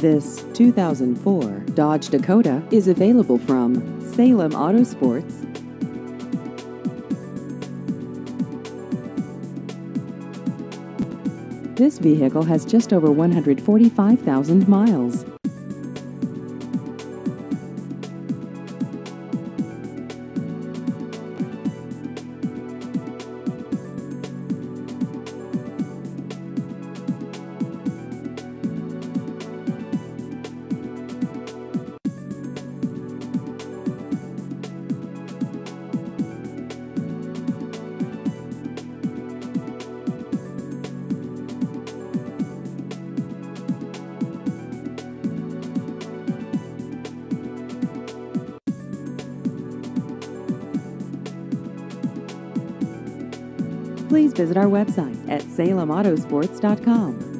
This 2004 Dodge Dakota is available from Salem Auto Sports. This vehicle has just over 145,000 miles. Please visit our website at salemautosports.com.